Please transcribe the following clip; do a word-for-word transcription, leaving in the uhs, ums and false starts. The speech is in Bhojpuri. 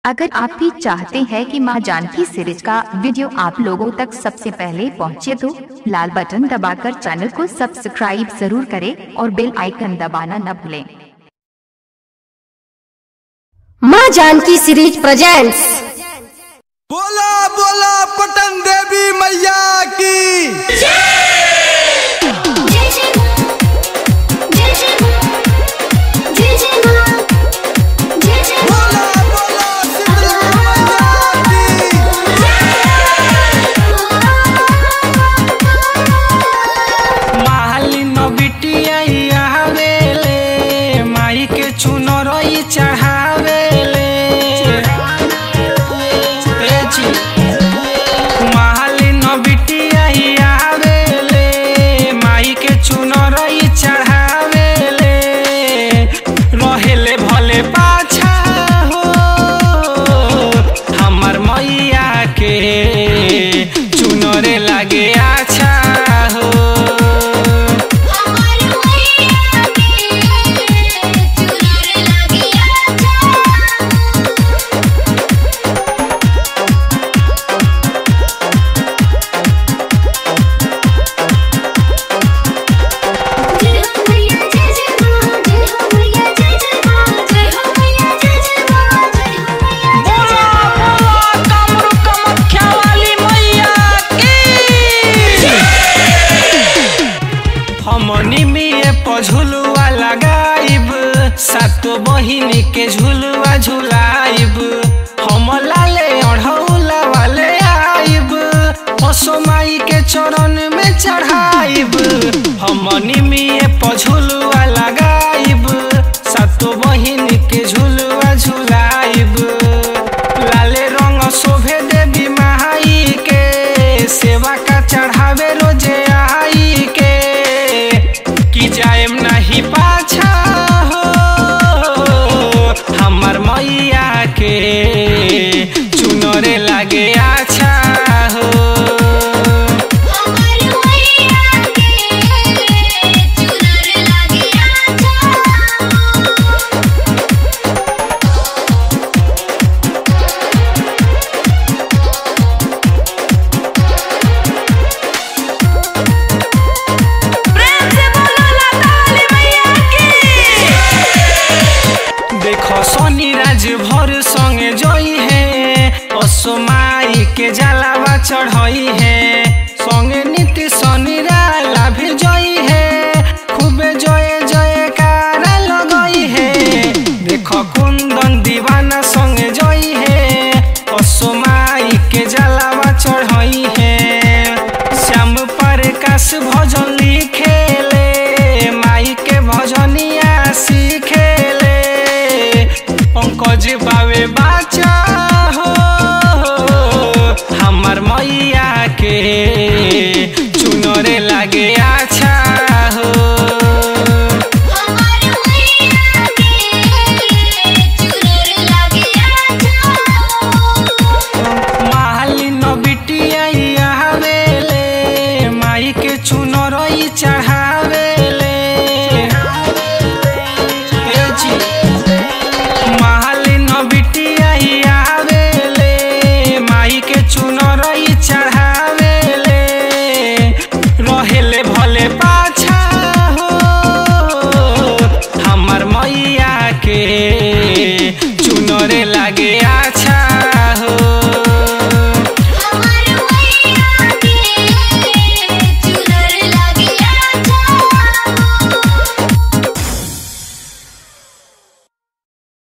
अगर आप भी चाहते हैं कि मां जानकी सीरीज का वीडियो आप लोगों तक सबसे पहले पहुंचे तो लाल बटन दबाकर चैनल को सब्सक्राइब जरूर करें और बेल आइकन दबाना न भूलें। मां जानकी सीरीज प्रेजेंट्स। बोला बोला पटन देवी मैया की चुनरे लागे अच्छा हो हमार मैया के चुनरे लागे झुलुआ लगाइब सातो बहिनी के झुलुआ झुलाइब हम लाले अढ़ौला वाले आइब पशु माई के चरण में चढ़ाइब हम निमिये पझुलुआ लगाइब सातो बहिनी के झुलुआ झुलाइब लाले रंग शोभे देवी माई के सेवा का चढ़ावे रोजे आई के की जाएम नहीं पाछा हो हमार मैया के चुनरे लागे अच्छा हो हमार मैया के चुनरे लागे भर संगे जोई है असो माई के जलावा चढ़ई है संगे नीति शनिराला भी जोई है खूबे जय जयकारा लगई है देखो कुंदन दीवाना संगे जोई है असो माई के जलावा चढ़ई है श्याम प्रकाश भजन लिखेले माई के भजनिया सीखेले पंकज बावे बाचा।